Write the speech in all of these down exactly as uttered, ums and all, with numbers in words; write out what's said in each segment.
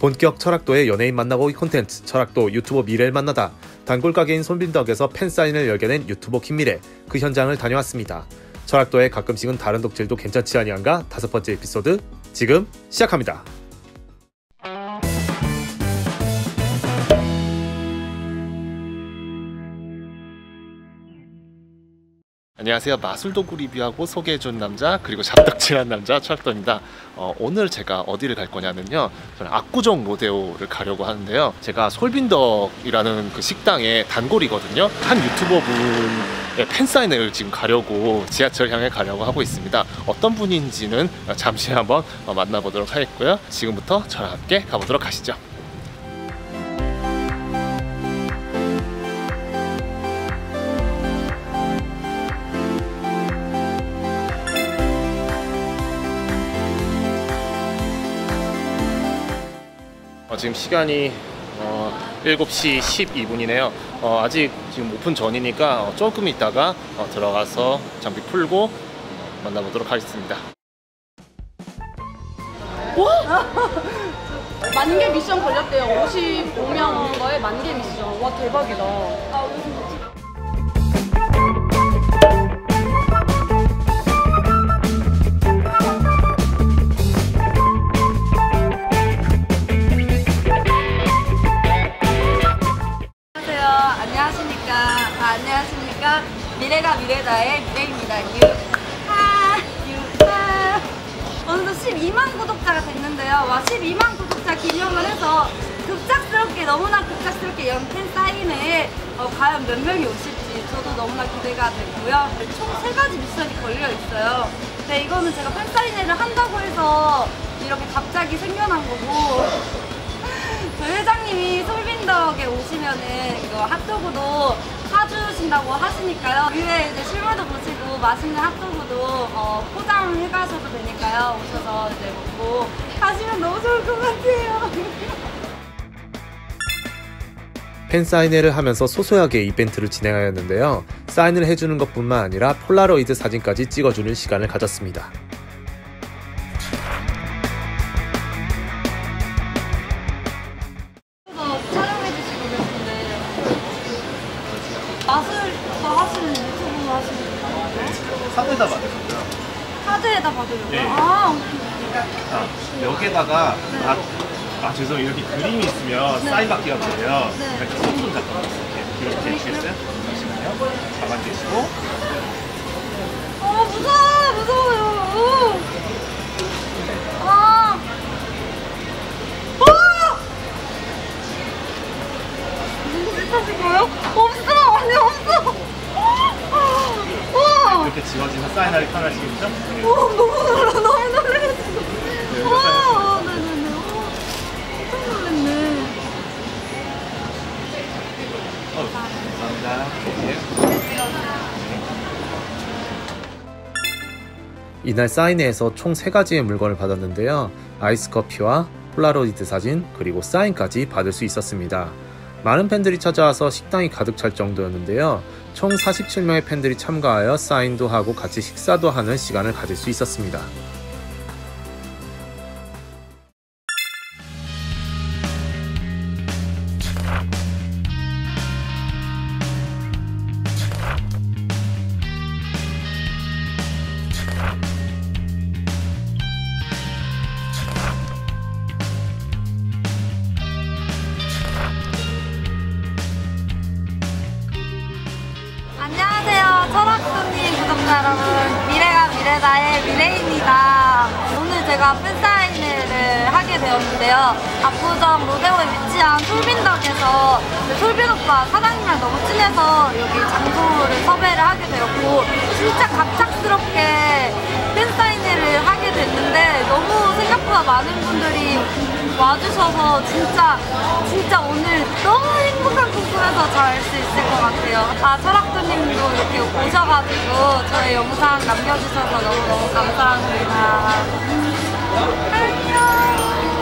본격 철학도의 연예인 만나고 콘텐츠 철학도 유튜버 미래를 만나다. 단골 가게인 손빈덕에서 팬사인을 열게 된 유튜버 김미래, 그 현장을 다녀왔습니다. 철학도에 가끔씩은 다른 독질도 괜찮지 아니한가? 다섯 번째 에피소드 지금 시작합니다. 안녕하세요. 마술도구 리뷰하고 소개해준 남자, 그리고 잡덕질한 남자 철학도입니다. 어, 오늘 제가 어디를 갈 거냐면요, 저는 압구정 로데오를 가려고 하는데요, 제가 솔빈덕이라는 그 식당의 단골이거든요. 한 유튜버 분의 팬사인회를 지금 가려고 지하철 향해 가려고 하고 있습니다. 어떤 분인지는 잠시 한번 만나보도록 하겠고요. 지금부터 저랑 함께 가보도록 하시죠. 어, 지금 시간이 어, 일곱 시 십이 분이네요. 어, 아직 지금 오픈 전이니까 어, 조금 있다가 어, 들어가서 장비 풀고 만나보도록 하겠습니다. 와! 만개 미션 걸렸대요. 오십오 명 거에 만개 미션. 와, 대박이다. 아, 안녕하십니까. 미래가 미래다의 미래입니다. 유하 유하. 오늘도 십이만 구독자가 됐는데요. 와, 십이만 구독자 기념을 해서 급작스럽게, 너무나 급작스럽게 연 팬사인회에 어, 과연 몇 명이 오실지 저도 너무나 기대가 되고요. 총 세 가지 미션이 걸려 있어요. 근데 이거는 제가 팬사인회를 한다고 해서 이렇게 갑자기 생겨난 거고, 저희 회장님이 솔빈덕에 오시면은 이거 핫도그도 사주신다고 하시니까요. 위에 이제 실물도 보시고 맛있는 핫도그도 어, 포장해 가셔도 되니까요. 오셔서 이제 먹고 가시면 너무 좋을 것 같아요. 팬사인회를 하면서 소소하게 이벤트를 진행하였는데요. 사인을 해주는 것뿐만 아니라 폴라로이드 사진까지 찍어주는 시간을 가졌습니다. 마술도 하시는 유튜브 하시는 거예요? 카드에다 받으셨고요. 카드에다 받으려고요? 네. 아, 자, 여기에다가 네. 아, 아 죄송해요. 이렇게 그림이 있으면 네. 사인 받기가 돼요. 네. 이렇게 손좀 잠깐만 이렇게 이렇게 해주시겠어요? 잠시만요. 가만히 계시고. 아, 무서워, 무서워요. 아, 아! 누구 비슷하신 거예요? 없어! 아니, 없어! 와! 이렇게 지워지면 사인하기 편하시겠죠? 네. 오, 너무 놀라, 너무 놀랐어. 네, 와, 네네네. 깜짝 놀랐네. 어, 감사합니다. 네. 이날 사인회에서 총 세 가지의 물건을 받았는데요. 아이스커피와 폴라로이드 사진, 그리고 사인까지 받을 수 있었습니다. 많은 팬들이 찾아와서 식당이 가득 찰 정도였는데요. 총 사십칠 명의 팬들이 참가하여 사인도 하고 같이 식사도 하는 시간을 가질 수 있었습니다. 안녕하세요, 철학도님 구독자 여러분. 미래가 미래다의 미래입니다. 오늘 제가 팬사인회를 하게 되었는데요. 압구정 로데오에 위치한 솔빈덕에서 솔빈오빠 사장님이랑 너무 친해서 여기 장소를 섭외를 하게 되었고, 진짜 갑작스럽게 팬사인회를 하게 됐는데 너무 생각보다 많은 분들이 와주셔서 진짜 진짜 오늘 너무 행복한 꿈꾸면서 잘 할 수 있을 것 같아요. 아, 철학도님도 이렇게 오셔가지고 저의 영상 남겨주셔서 너무너무 감사합니다. 안녕.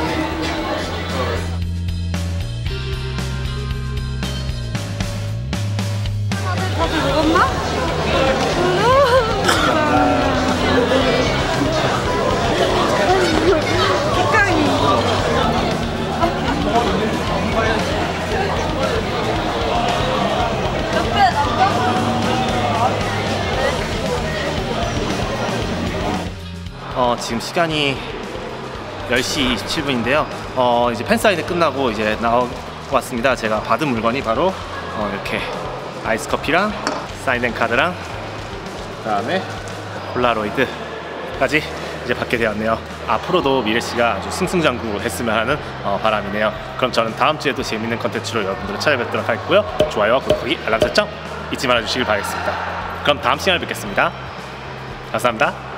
다들 다들 먹었나? 식감이 지금 시간이 열 시 이십칠 분인데요. 어, 이제 팬사인회 끝나고 이제 나왔습니다. 제가 받은 물건이 바로 어, 이렇게 아이스 커피랑 사인된 카드랑 그다음에 폴라로이드까지 이제 받게 되었네요. 앞으로도 미래 씨가 아주 승승장구했으면 하는 어, 바람이네요. 그럼 저는 다음 주에도 재밌는 컨텐츠로 여러분들을 찾아뵙도록 하겠고요. 좋아요와 구독하기, 알람 설정 잊지 말아주시길 바라겠습니다. 그럼 다음 시간에 뵙겠습니다. 감사합니다.